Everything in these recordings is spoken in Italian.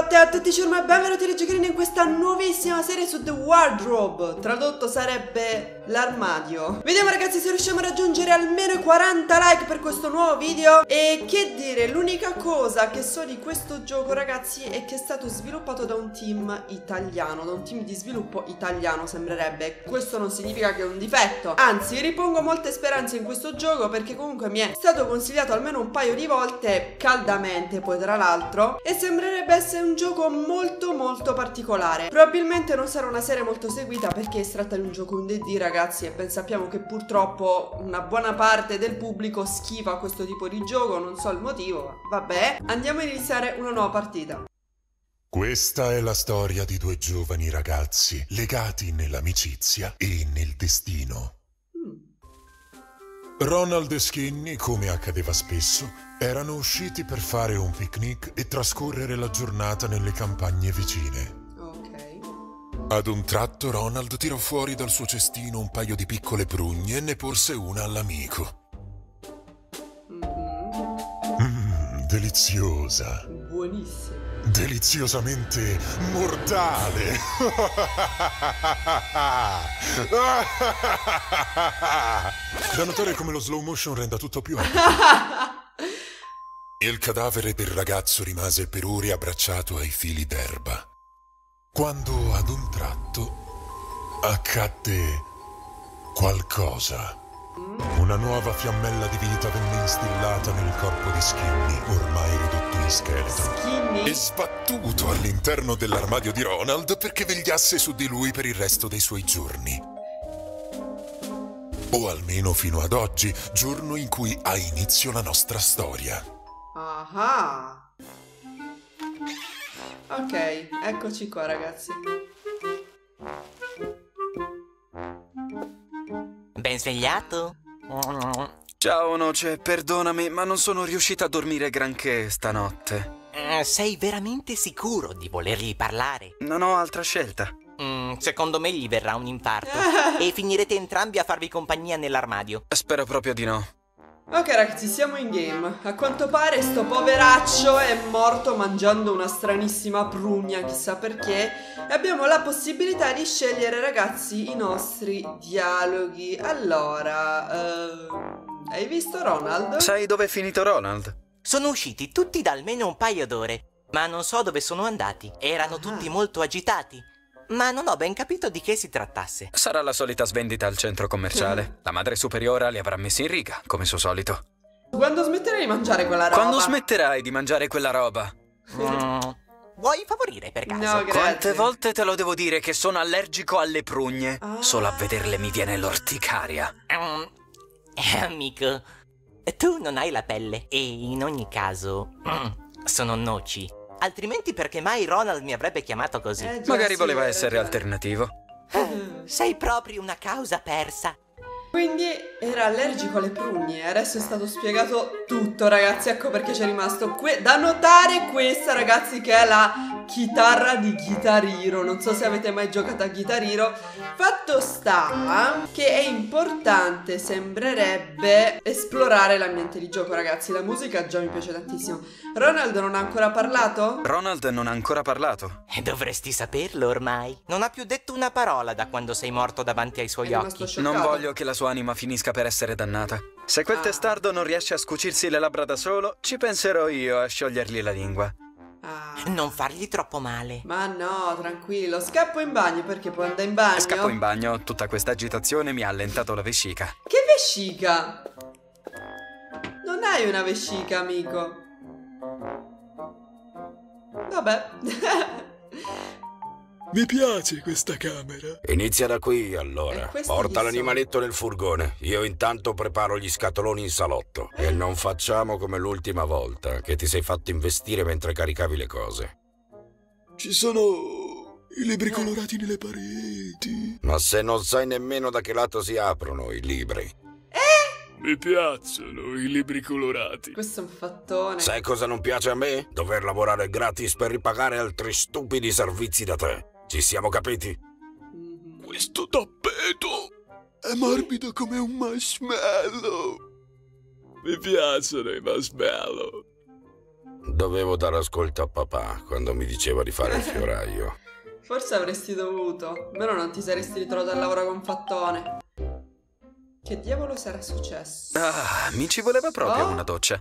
Buonanotte a tutti ciurma e benvenuti rigiocherini in questa nuovissima serie su The Wardrobe. Tradotto sarebbe l'armadio. Vediamo ragazzi se riusciamo a raggiungere almeno i 40 like per questo nuovo video. E che dire, l'unica cosa che so di questo gioco ragazzi è che è stato sviluppato da un team italiano, da un team di sviluppo italiano sembrerebbe. Questo non significa che è un difetto, anzi ripongo molte speranze in questo gioco perché comunque mi è stato consigliato almeno un paio di volte, caldamente poi tra l'altro, e sembrerebbe essere un gioco molto particolare. Probabilmente non sarà una serie molto seguita perché si tratta di un gioco in 2D ragazzi, e ben sappiamo che purtroppo una buona parte del pubblico schifa questo tipo di gioco, non so il motivo, vabbè. Andiamo a iniziare una nuova partita. Questa è la storia di due giovani ragazzi legati nell'amicizia e nel destino. Ronald e Skinny, come accadeva spesso, erano usciti per fare un picnic e trascorrere la giornata nelle campagne vicine. Ad un tratto Ronald tirò fuori dal suo cestino un paio di piccole prugne e ne porse una all'amico. Deliziosa. Buonissima. Deliziosamente mortale. Da notare come lo slow motion renda tutto più epico. Il cadavere del ragazzo rimase per ore abbracciato ai fili d'erba, quando ad un tratto accadde qualcosa. Una nuova fiammella di vita venne instillata nel corpo di Skinny, ormai ridotto in scheletro, e sbattuto all'interno dell'armadio di Ronald perché vegliasse su di lui per il resto dei suoi giorni. O almeno fino ad oggi, giorno in cui ha inizio la nostra storia. Ah. Ok, eccoci qua ragazzi. Ben svegliato? Ciao Noce, perdonami, ma non sono riuscita a dormire granché stanotte. Sei veramente sicuro di volergli parlare? Non ho altra scelta. Secondo me gli verrà un infarto e finirete entrambi a farvi compagnia nell'armadio. Spero proprio di no. Ok ragazzi, siamo in game. A quanto pare sto poveraccio è morto mangiando una stranissima prugna, chissà perché. E abbiamo la possibilità di scegliere ragazzi i nostri dialoghi. Allora, hai visto Ronald? Sai dove è finito Ronald? Sono usciti tutti da almeno un paio d'ore, ma non so dove sono andati. Erano tutti molto agitati, ma non ho ben capito di che si trattasse. Sarà la solita svendita al centro commerciale. La madre superiora li avrà messi in riga, come suo solito. Quando smetterai di mangiare quella roba? Quando smetterai di mangiare quella roba? Vuoi favorire per caso? No, grazie. Quante volte te lo devo dire che sono allergico alle prugne? Solo a vederle mi viene l'orticaria. Amico, tu non hai la pelle e in ogni caso sono noci. Altrimenti perché mai Ronald mi avrebbe chiamato così? Già, Magari sì, voleva hai essere ragione. alternativo. Sei proprio una causa persa. Quindi era allergico alle prugne. Adesso è stato spiegato tutto ragazzi. Ecco perché c'è rimasto da notare questa ragazzi, che è la chitarra di Guitar Hero. Non so se avete mai giocato a Guitar Hero. Fatto sta che è importante, sembrerebbe, esplorare l'ambiente di gioco ragazzi. La musica già mi piace tantissimo. Ronald non ha ancora parlato? Ronald non ha ancora parlato. Dovresti saperlo ormai. Non ha più detto una parola da quando sei morto davanti ai suoi È rimasto occhi. scioccato. Non voglio che la sua anima finisca per essere dannata. Se quel testardo non riesce a scucirsi le labbra da solo, ci penserò io a sciogliergli la lingua. Non fargli troppo male. Ma no, tranquillo. Scappo in bagno perché può andare in bagno. Scappo in bagno, tutta questa agitazione mi ha allentato la vescica. Che vescica? Non hai una vescica, amico. Vabbè. Mi piace questa camera. Inizia da qui, allora. questi Porta chi l'animaletto nel furgone. Io intanto preparo gli scatoloni in salotto. E non facciamo come l'ultima volta, che ti sei fatto investire mentre caricavi le cose. Ci sono i libri colorati nelle pareti. Ma se non sai nemmeno da che lato si aprono i libri. Mi piacciono i libri colorati. Questo è un fattone. Sai cosa non piace a me? Dover lavorare gratis per ripagare altri stupidi servizi da te. Ci siamo capiti? Questo tappeto è morbido come un marshmallow. Mi piacciono i marshmallow. Dovevo dare ascolto a papà quando mi diceva di fare il fioraio. Forse avresti dovuto. Almeno non ti saresti ritrovato al lavoro con Fattone. Che diavolo sarà successo? Ah, mi ci voleva proprio una doccia.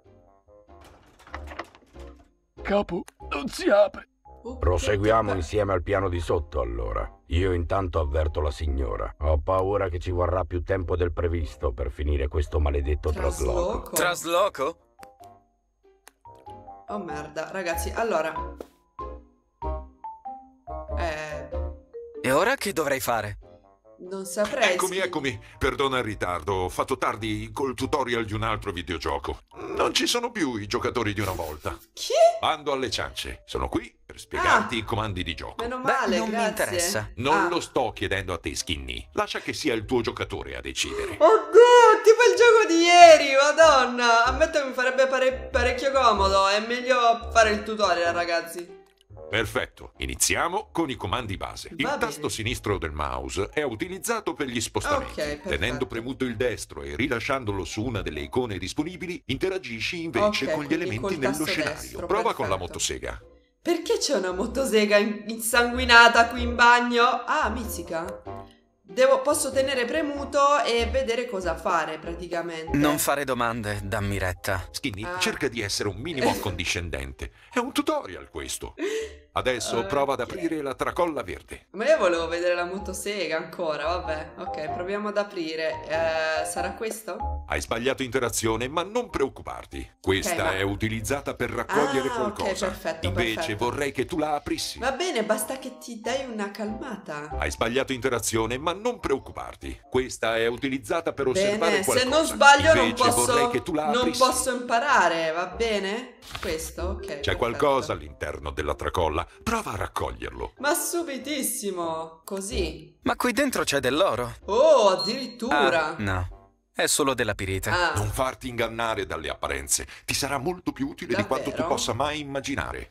Capo, non si apre. Proseguiamo insieme al piano di sotto, allora. Io intanto avverto la signora. Ho paura che ci vorrà più tempo del previsto per finire questo maledetto trasloco. Trasloco? Oh merda, ragazzi, allora. E ora che dovrei fare? Non saprei. Eccomi. Perdona il ritardo. Ho fatto tardi col tutorial di un altro videogioco. Non ci sono più i giocatori di una volta. Chi? Bando alle ciance. Sono qui per spiegarti i comandi di gioco. Meno male, non mi grazie. interessa. Non lo sto chiedendo a te, Skinny. Lascia che sia il tuo giocatore a decidere. Oddio, tipo il gioco di ieri, madonna. Ammetto che mi farebbe parecchio comodo. È meglio fare il tutorial, ragazzi. Perfetto, iniziamo con i comandi base. Va Il bene. tasto sinistro del mouse è utilizzato per gli spostamenti. Ok, perfetto. Tenendo premuto il destro e rilasciandolo su una delle icone disponibili, interagisci invece Ok, con gli quindi elementi col nello tasto scenario. destro, Prova con la perfetto. motosega. Perché c'è una motosega insanguinata qui in bagno? Ah, mizzica. Posso tenere premuto e vedere cosa fare praticamente. Non fare domande, dammi retta. Skinny, Ah. cerca di essere un minimo accondiscendente. È un tutorial questo. Adesso prova ad Ok. aprire la tracolla verde. Ma io volevo vedere la motosega ancora, vabbè. Ok, proviamo ad aprire. Sarà questo? Hai sbagliato interazione, ma non preoccuparti. Questa ma- è utilizzata per raccogliere Ah, ok, qualcosa. perfetto, Invece perfetto. vorrei che tu la aprissi. Va bene, basta che ti dai una calmata. Hai sbagliato interazione, ma non preoccuparti. Questa è utilizzata per osservare Bene, qualcosa. se non sbaglio Invece vorrei che tu la non aprissi. posso imparare, va bene? Questo, ok. C'è perfetto. qualcosa all'interno della tracolla. Prova a raccoglierlo. Ma subitissimo, così. Ma qui dentro c'è dell'oro. Oh, addirittura. Ah, no, è solo della pirite. Ah, Non farti ingannare dalle apparenze. Ti sarà molto più utile di quanto tu Davvero? possa mai immaginare.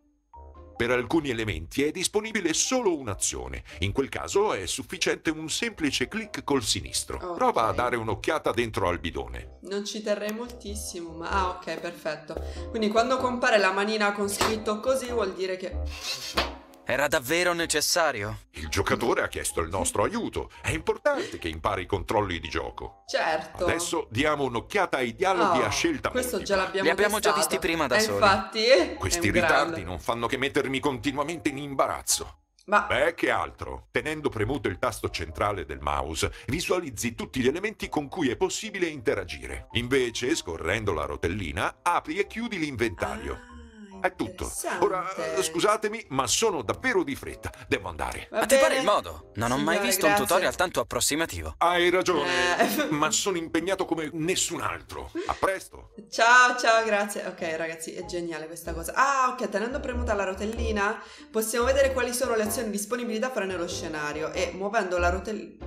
Per alcuni elementi è disponibile solo un'azione. In quel caso è sufficiente un semplice clic col sinistro. Ok. Prova a dare un'occhiata dentro al bidone. non ci terrei moltissimo, ma... Ah, ok, perfetto. Quindi quando compare la manina con scritto così vuol dire che... Era davvero necessario? Il giocatore ha chiesto il nostro aiuto. È importante che impari i controlli di gioco. Certo. Adesso diamo un'occhiata ai dialoghi Oh, a scelta questo multipla. già l'abbiamo Li abbiamo già testato. visti prima da soli. Infatti, Questi è un ritardi grande. non fanno che mettermi continuamente in imbarazzo. Ma... Beh, che altro? Tenendo premuto il tasto centrale del mouse, visualizzi tutti gli elementi con cui è possibile interagire. Invece, scorrendo la rotellina, apri e chiudi l'inventario. È tutto. Ora, interessante. scusatemi, ma sono davvero di fretta. Devo andare. Va Ma ti pare bene. il modo? Non ho mai Signore, visto grazie. un tutorial tanto approssimativo. Hai ragione, Eh. ma sono impegnato come nessun altro. A presto. Ciao, ciao, grazie. Ok, ragazzi, è geniale questa cosa. Ah, ok, tenendo premuta la rotellina possiamo vedere quali sono le azioni disponibili da fare nello scenario e muovendo la rotellina...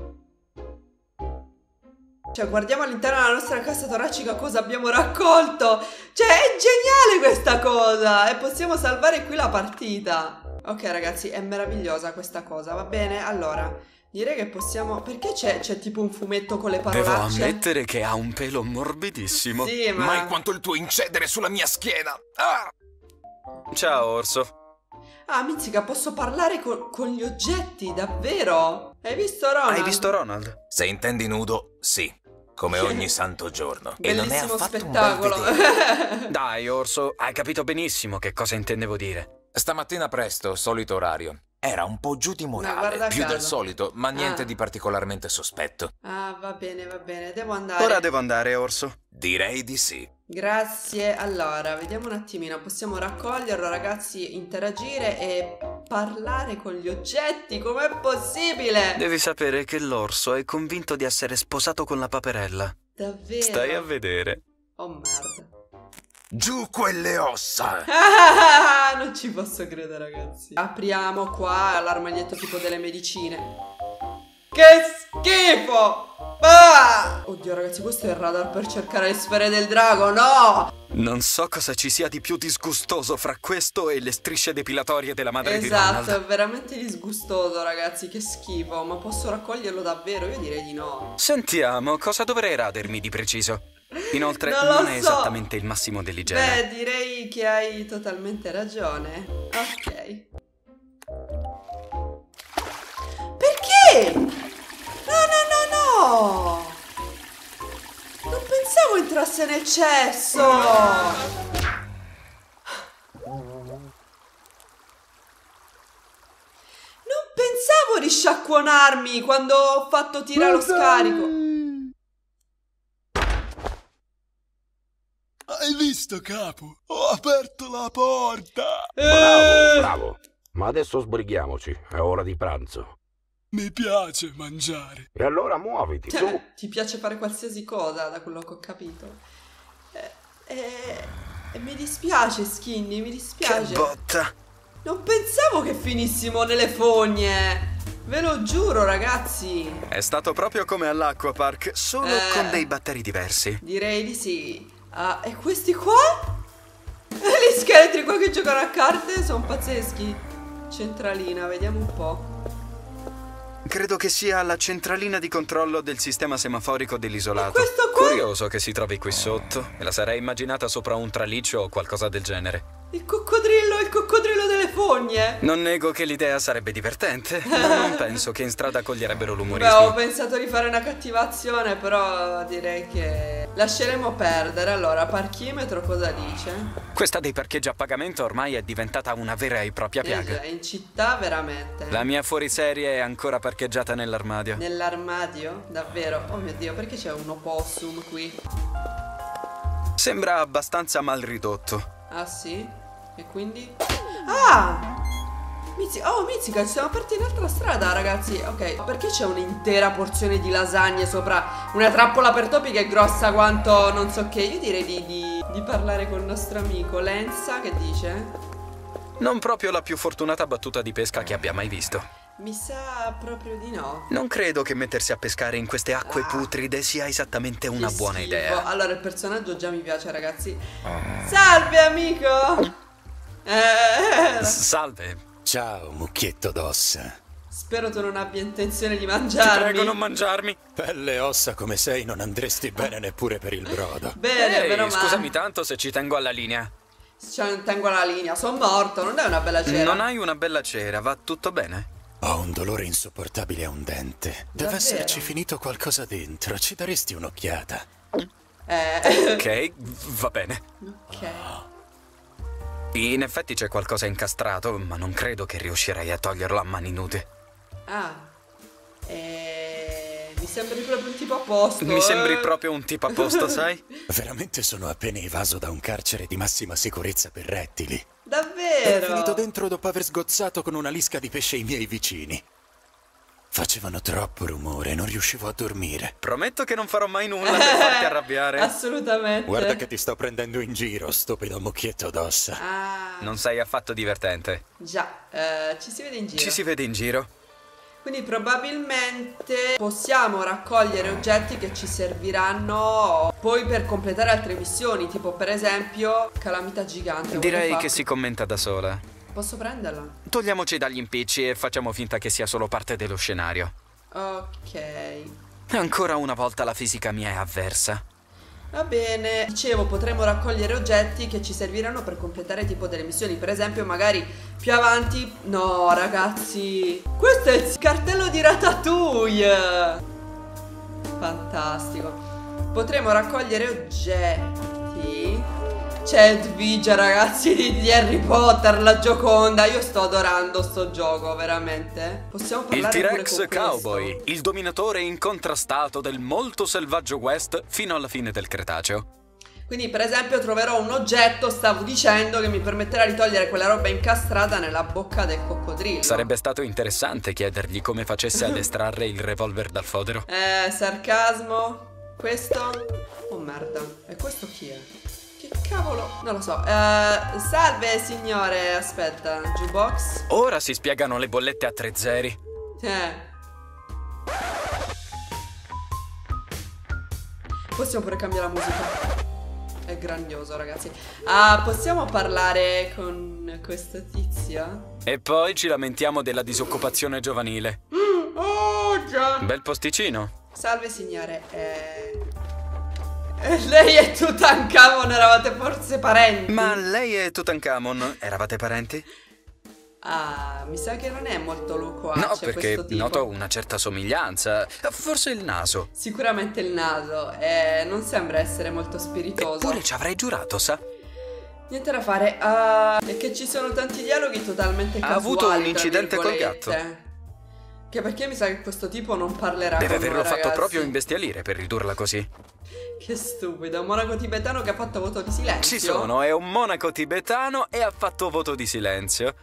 Cioè, guardiamo all'interno della nostra cassa toracica cosa abbiamo raccolto. Cioè, è geniale questa cosa. E possiamo salvare qui la partita. Ok, ragazzi, è meravigliosa questa cosa, va bene? Allora, direi che possiamo... Perché c'è tipo un fumetto con le Devo parolacce? ammettere che ha un pelo morbidissimo. Sì, ma... Mai quanto il tuo incedere sulla mia schiena! Ah! Ciao, orso. Ah, mizzica, posso parlare con gli oggetti, davvero? Hai visto Ronald? Hai visto Ronald? Se intendi nudo, sì. Come ogni santo giorno. E non è Bellissimo affatto un bel spettacolo. vedere. Dai, orso, hai capito benissimo che cosa intendevo dire. Stamattina presto, solito orario. Era un po' giù di guarda morale, più caso. del solito, ma niente Ah. di particolarmente sospetto. Ah, va bene, devo andare. Ora devo andare, orso. Direi di sì. Grazie. Allora, vediamo un attimino. Possiamo raccoglierlo, ragazzi, interagire e parlare con gli oggetti. Com'è possibile? Devi sapere che l'orso è convinto di essere sposato con la paperella. Davvero? Stai a vedere. Oh, merda. Giù quelle ossa! Ah, non ci posso credere, ragazzi. Apriamo qua l'armadietto tipo delle medicine. Che schifo! Ah! Oddio, ragazzi, questo è il radar per cercare le sfere del drago, no! Non so cosa ci sia di più disgustoso fra questo e le strisce depilatorie della madre di Esatto, Ronald. è veramente disgustoso, ragazzi, che schifo. Ma posso raccoglierlo davvero? Io direi di no. Sentiamo, cosa dovrei radermi di preciso? Inoltre Non non lo è so. esattamente il massimo dell'igiene. Beh, direi che hai totalmente ragione. Ok. Perché? No! Non pensavo entrasse nel cesso! Non pensavo di sciacquonarmi quando ho fatto tirare lo scarico. Hai visto, capo? Ho aperto la porta. Bravo, bravo. Ma adesso sbrighiamoci, è ora di pranzo. Mi piace mangiare. E allora muoviti, su. Ti piace fare qualsiasi cosa, da quello che ho capito. Mi dispiace, Skinny, mi Che dispiace. botta! Non pensavo che finissimo nelle fogne. Ve lo giuro, ragazzi. È stato proprio come all'Acquapark, solo con dei batteri diversi. Direi di sì. Ah, e questi qua? Gli scheletri qua che giocano a carte sono pazzeschi. Centralina, vediamo un po'. Credo che sia la centralina di controllo del sistema semaforico dell'isolato. E questo qua? Curioso che si trovi qui sotto. Me la sarei immaginata sopra un traliccio o qualcosa del genere. Il coccodrillo delle fogne. Non nego che l'idea sarebbe divertente, ma non penso che in strada coglierebbero Beh, ho l'umorismo. pensato di fare una cattivazione, però direi che lasceremo perdere. Allora, parchimetro cosa dice? Questa dei parcheggi a pagamento ormai è diventata una vera e propria piaga. Già, in città veramente. La mia fuoriserie è ancora parcheggiata nell'armadio. Nell'armadio? Davvero? Oh mio Dio, perché c'è un opossum qui? Sembra abbastanza mal ridotto. Ah sì? E quindi? Ah! Mizzica, ci siamo aperti in altra strada, ragazzi. Ok, perché c'è un'intera porzione di lasagne sopra una trappola per topi che è grossa quanto non so che? Io direi di parlare con il nostro amico Lenza, che dice? Non proprio la più fortunata battuta di pesca che abbia mai visto. Mi sa proprio di no. Non credo che mettersi a pescare in queste acque putride sia esattamente una Che buona schifo. idea. Allora, il personaggio già mi piace, ragazzi. Salve, amico! Salve. Ciao, mucchietto d'ossa. Spero tu non abbia intenzione di Ti mangiarmi. prego, non mangiarmi. Pelle e ossa come sei, non andresti bene neppure per il brodo. Bene, Ehi, meno male. scusami tanto se ci tengo alla linea. Cioè, tengo la linea, sono morto, non è una bella cera. Non hai una bella cera, va tutto bene? Ho un dolore insopportabile a un dente. Deve Davvero? esserci finito qualcosa dentro. Ci daresti un'occhiata? Ok, va bene. Ok. In effetti c'è qualcosa incastrato, ma non credo che riuscirei a toglierlo a mani nude. Ah. Mi sembri proprio un tipo a posto. Mi sembri proprio un tipo a posto, sai? Veramente sono appena evaso da un carcere di massima sicurezza per rettili. Davvero? Ero finito dentro dopo aver sgozzato con una lisca di pesce i miei vicini. Facevano troppo rumore, non riuscivo a dormire. Prometto che non farò mai nulla per farti arrabbiare. Assolutamente. Guarda che ti sto prendendo in giro, stupido mucchietto d'ossa. Ah. Non sei affatto divertente. Già, ci si vede in giro. Ci si vede in giro. Quindi probabilmente possiamo raccogliere oggetti che ci serviranno poi per completare altre missioni, tipo per esempio calamità gigante. Direi che si commenta da sola. Posso prenderla? Togliamoci dagli impicci e facciamo finta che sia solo parte dello scenario. Ok. Ancora una volta la fisica mi è avversa. Va bene. Dicevo, potremo raccogliere oggetti che ci serviranno per completare tipo delle missioni. Per esempio, magari più avanti. No, ragazzi, questo è il cartello di Ratatouille. Fantastico. Potremo raccogliere oggetti. C'è Edvige, ragazzi, di Harry Potter, la Gioconda. Io sto adorando sto gioco, veramente. Possiamo Il parlare pure T-Rex con Cowboy, questo? il dominatore incontrastato del molto selvaggio West fino alla fine del Cretaceo. Quindi per esempio troverò un oggetto, stavo dicendo, che mi permetterà di togliere quella roba incastrata nella bocca del coccodrillo. Sarebbe stato interessante chiedergli come facesse ad estrarre il revolver dal fodero. Sarcasmo. Questo? Oh merda. E questo chi è? Che cavolo? Non lo so. Salve signore, aspetta. Jukebox. Ora si spiegano le bollette a 3 zeri. Possiamo pure cambiare la musica. È grandioso, ragazzi. Ah, possiamo parlare con questa tizia? E poi ci lamentiamo della disoccupazione giovanile. Oh, già. Bel posticino. Salve signore. Lei e Tutankhamon eravate forse parenti? Ma lei e Tutankhamon eravate parenti? Ah, mi sa che non è molto loquace No, questo perché tipo. noto una certa somiglianza. Forse il naso. Sicuramente il naso, non sembra essere molto spiritoso. Eppure ci avrei giurato, sa? Niente da fare, è che ci sono tanti dialoghi totalmente casuali. Ha avuto un incidente tra col virgolette. gatto. Che perché mi sa che questo tipo non parlerà Deve con noi, averlo fatto ragazzi. proprio imbestialire per ridurla così. Che stupido, un monaco tibetano che ha fatto voto di silenzio. Ci sono, è un monaco tibetano e ha fatto voto di silenzio.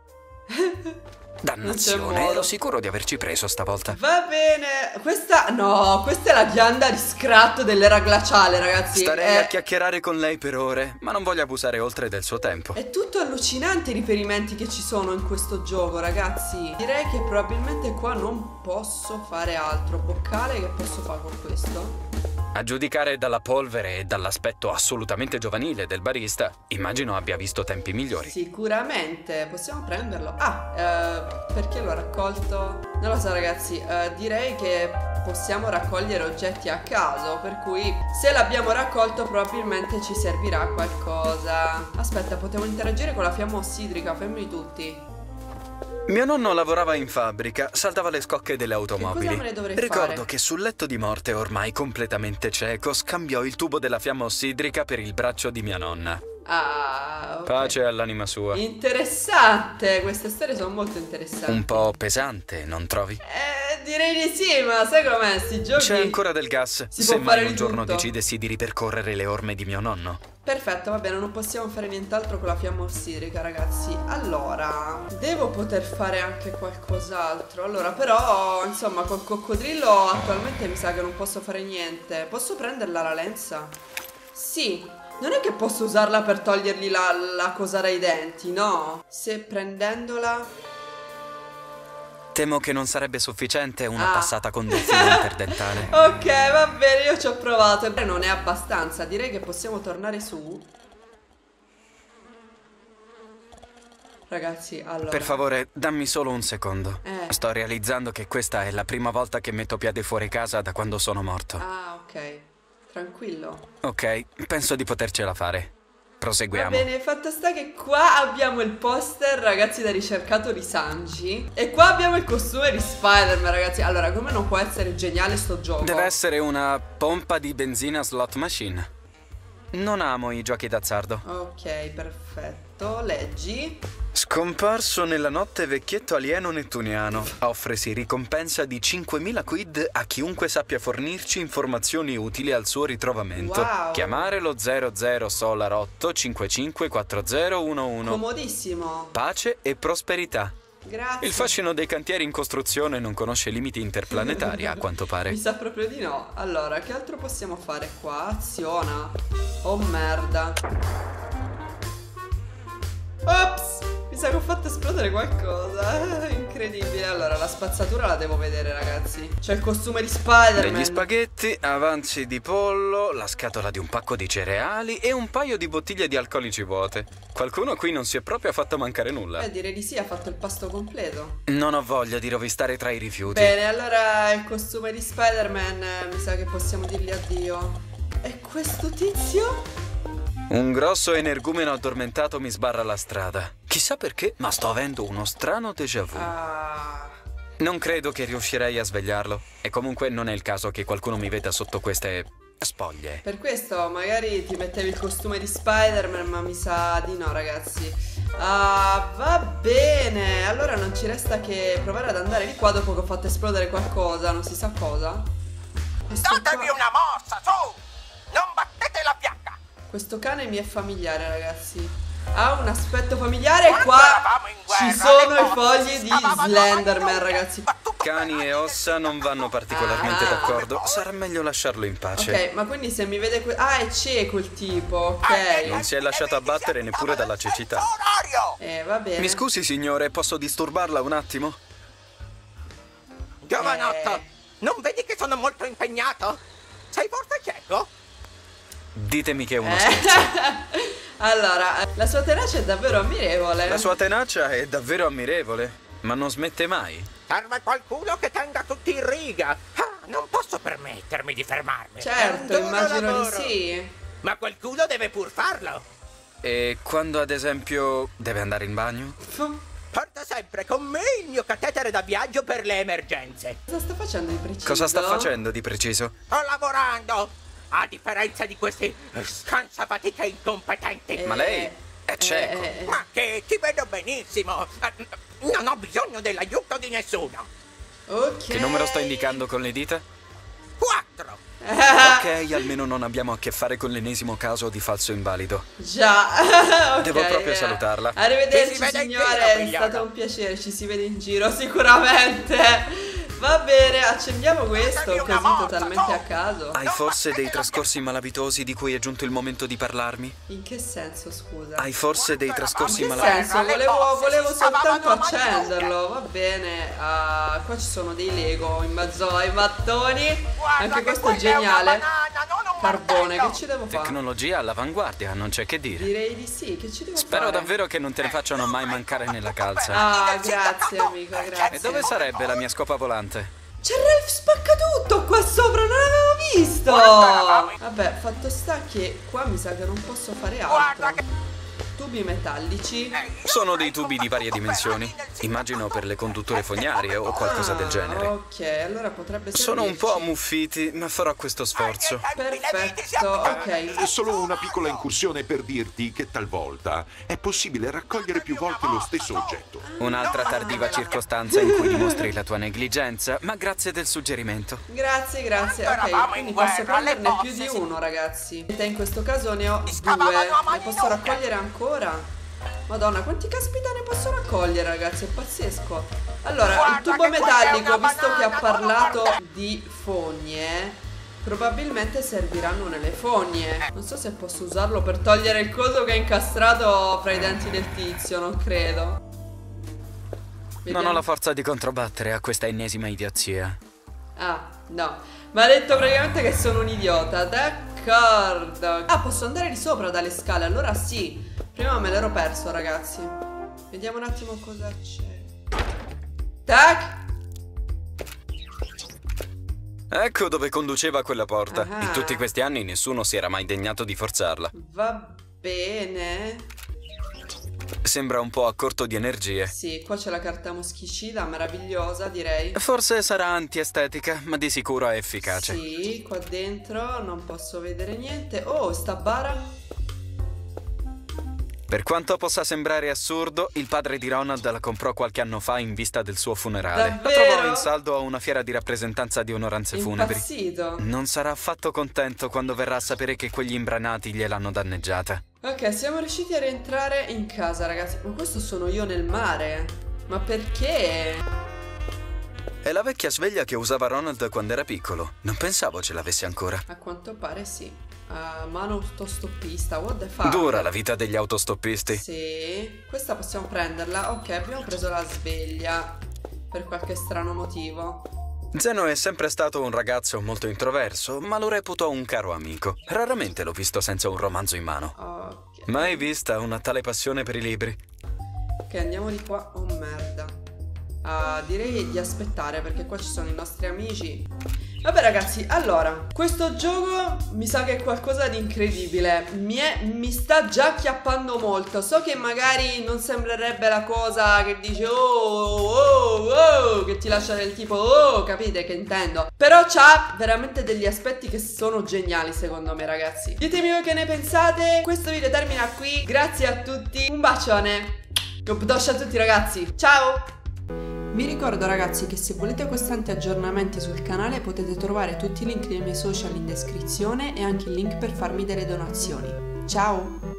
Dannazione, modo. ero sicuro di averci preso stavolta. Va bene, questa è la ghianda di Scrat dell'era glaciale, ragazzi. Starei a chiacchierare con lei per ore, ma non voglio abusare oltre del suo tempo. È tutto allucinante i riferimenti che ci sono in questo gioco, ragazzi. Direi che probabilmente qua non posso fare altro. Boccale, che posso fare con questo? A giudicare dalla polvere e dall'aspetto assolutamente giovanile del barista, immagino abbia visto tempi migliori. Sicuramente, possiamo prenderlo. Perché l'ho raccolto? Non lo so, ragazzi, direi che possiamo raccogliere oggetti a caso, per cui se l'abbiamo raccolto probabilmente ci servirà qualcosa. Aspetta, potevo interagire con la fiamma ossidrica, fermi tutti. Mio nonno lavorava in fabbrica, saldava le scocche delle automobili. Che cosa me ne dovrei Ricordo fare? che sul letto di morte, ormai completamente cieco, scambiò il tubo della fiamma ossidrica per il braccio di mia nonna. Ah, ok. Pace all'anima sua. Interessante, queste storie sono molto interessanti. Un po' pesante, non trovi? Direi di sì, ma sai com'è, sti giochi? C'è ancora del gas, Si può se fare mai di un giorno tutto. decidessi di ripercorrere le orme di mio nonno. Perfetto, va bene, non possiamo fare nient'altro con la fiamma ossidrica, ragazzi. Allora, devo poter fare anche qualcos'altro. Allora, però, insomma, col coccodrillo attualmente mi sa che non posso fare niente. Posso prenderla la lenza? Sì. Non è che posso usarla per togliergli la cosa dai denti, no? Se prendendola... Temo che non sarebbe sufficiente una passata con del filo interdentale. Ok, va bene, io ci ho provato. Non è abbastanza, direi che possiamo tornare su. Ragazzi, allora... Per favore, dammi solo un secondo. Sto realizzando che questa è la prima volta che metto piede fuori casa da quando sono morto. Ah, ok. Tranquillo. Ok, penso di potercela fare. Proseguiamo. Va bene, fatto sta che qua abbiamo il poster, ragazzi, da ricercato di Sanji. E qua abbiamo il costume di Spider-Man, ragazzi. Allora, come non può essere geniale sto gioco? Deve essere una pompa di benzina slot machine. Non amo i giochi d'azzardo. Ok, perfetto. Leggi. Scomparso nella notte vecchietto alieno nettuniano. Offresi ricompensa di 5.000 quid a chiunque sappia fornirci informazioni utili al suo ritrovamento. Wow. Chiamare lo 00 Solar 8 554011. Comodissimo. Pace e prosperità. Grazie. Il fascino dei cantieri in costruzione non conosce limiti interplanetari, a quanto pare. Mi sa proprio di no. Allora, che altro possiamo fare qua? Aziona. Oh merda. Ops! Mi sa che ho fatto esplodere qualcosa. Incredibile. Allora, la spazzatura la devo vedere, ragazzi. C'è il costume di Spider-Man. Degli spaghetti, avanzi di pollo, la scatola di un pacco di cereali e un paio di bottiglie di alcolici vuote. Qualcuno qui non si è proprio fatto mancare nulla. Direi di sì, ha fatto il pasto completo. Non ho voglia di rovistare tra i rifiuti. Bene, allora il costume di Spider-Man, mi sa che possiamo dirgli addio. E questo tizio? Un grosso energumeno addormentato mi sbarra la strada. Chissà perché, ma sto avendo uno strano déjà vu. Non credo che riuscirei a svegliarlo. E comunque non è il caso che qualcuno mi veda sotto queste spoglie. Per questo magari ti mettevi il costume di Spider-Man, ma mi sa di no, ragazzi. Va bene. Allora non ci resta che provare ad andare di qua dopo che ho fatto esplodere qualcosa, non si sa cosa. Datevi una mossa, su! Non battete la fiacca! Questo cane mi è familiare, ragazzi. Ha un aspetto familiare e Quando qua eravamo in guerra, ci sono le i fogli cose di stavano Slenderman, a ragazzi. Cani e ossa non vanno particolarmente d'accordo. Sarà meglio lasciarlo in pace. Ok, ma quindi se mi vede è cieco il tipo, ok. Non si è lasciato abbattere neppure dalla cecità. Va bene. Mi scusi, signore, posso disturbarla un attimo? Giovanotto, non vedi che sono molto impegnato? Sei forse cieco? Ditemi che è uno scherzo. Allora, la sua tenacia è davvero ammirevole. La sua tenacia è davvero ammirevole, ma non smette mai. Serve qualcuno che tenga tutti in riga. non posso permettermi di fermarmi. Certo, immagino di sì. Ma qualcuno deve pur farlo. E quando ad esempio deve andare in bagno? Porto sempre con me il mio catetere da viaggio per le emergenze. Cosa sta facendo di preciso? Cosa sta facendo di preciso? Sto lavorando, a differenza di questi scansafatiche incompetenti. Ma lei è cieco. Ma che ti vedo benissimo. Non ho bisogno dell'aiuto di nessuno. Ok. Che numero sto indicando con le dita? 4. Ok, almeno non abbiamo a che fare con l'ennesimo caso di falso invalido. Già. Ok, Devo proprio salutarla. Arrivederci, Ci si vede in signore, giro, è figliolo. stato un piacere, ci si vede in giro sicuramente. Va bene, accendiamo questo, così totalmente a caso. Hai forse dei trascorsi malavitosi di cui è giunto il momento di parlarmi? In che senso, scusa? Hai forse dei trascorsi In che malavitosi? senso? Volevo soltanto accenderlo, va bene. Qua ci sono dei Lego in mezzo ai mattoni. Anche questo è geniale. Carbone, che ci devo fare? Tecnologia all'avanguardia, non c'è che dire. Direi di sì, che ci devo Spero fare? davvero che non te ne facciano mai mancare nella calza. Ah, grazie amico, grazie. E dove sarebbe la mia scopa volante? C'è Ralph Spaccatutto qua sopra, non l'avevo visto! Vabbè, fatto sta che qua mi sa che non posso fare altro. Tubi metallici. Sono dei tubi di varie dimensioni. Immagino per le condutture fognarie o qualcosa del genere. Ok, allora potrebbe servirci. Sono un po' ammuffiti, ma farò questo sforzo. Perfetto, ok. È solo una piccola incursione per dirti che talvolta è possibile raccogliere più volte lo stesso oggetto. Un'altra tardiva circostanza in cui dimostri la tua negligenza, ma grazie del suggerimento. Grazie, grazie. Ok, quindi posso prenderne più di uno, ragazzi. E in questo caso ne ho 2. Ne posso raccogliere ancora? Madonna, quanti caspita ne posso raccogliere, ragazzi? È pazzesco. Allora, il tubo metallico, visto che ha parlato di fogne, probabilmente serviranno nelle fogne. Non so se posso usarlo per togliere il coso che è incastrato fra i denti del tizio, non credo. Vediamo. Non ho la forza di controbattere a questa ennesima idiozia. Ah, no. Mi ha detto praticamente che sono un idiota. D'accordo. Ah, posso andare di sopra dalle scale, allora sì. Prima me l'ero perso, ragazzi. Vediamo un attimo cosa c'è. Tac. Ecco dove conduceva quella porta. Ah. In tutti questi anni nessuno si era mai degnato di forzarla. Va bene. Sembra un po' a corto di energie. Sì, qua c'è la carta moschicida, meravigliosa, direi. Forse sarà antiestetica, ma di sicuro è efficace. Sì, qua dentro non posso vedere niente. Oh, sta bara. Per quanto possa sembrare assurdo, il padre di Ronald la comprò qualche anno fa in vista del suo funerale. Davvero? La trovò in saldo a una fiera di rappresentanza di onoranze funebri. Impazzito. Non sarà affatto contento quando verrà a sapere che quegli imbranati gliel'hanno danneggiata. Ok, siamo riusciti a rientrare in casa, ragazzi. Ma questo sono io nel mare. Ma perché? È la vecchia sveglia che usava Ronald quando era piccolo. Non pensavo ce l'avesse ancora. A quanto pare sì. Mano autostoppista, what the fuck? Dura la vita degli autostoppisti. Sì. Questa possiamo prenderla. Ok, abbiamo preso la sveglia. Per qualche strano motivo. Zeno è sempre stato un ragazzo molto introverso, ma lo reputo un caro amico. Raramente l'ho visto senza un romanzo in mano. Ok. Mai vista una tale passione per i libri. Ok, andiamo di qua. Oh merda. Direi di aspettare perché qua ci sono i nostri amici. Vabbè ragazzi, allora, questo gioco mi sa che è qualcosa di incredibile. Mi sta già acchiappando molto. So che magari non sembrerebbe la cosa che dice oh, che ti lascia del tipo oh, capite che intendo. Però c'ha veramente degli aspetti che sono geniali secondo me, ragazzi. Ditemi voi che ne pensate. Questo video termina qui. Grazie a tutti. Un bacione. Dobdoscia a tutti ragazzi. Ciao. Vi ricordo ragazzi che se volete costanti aggiornamenti sul canale potete trovare tutti i link dei miei social in descrizione e anche il link per farmi delle donazioni. Ciao!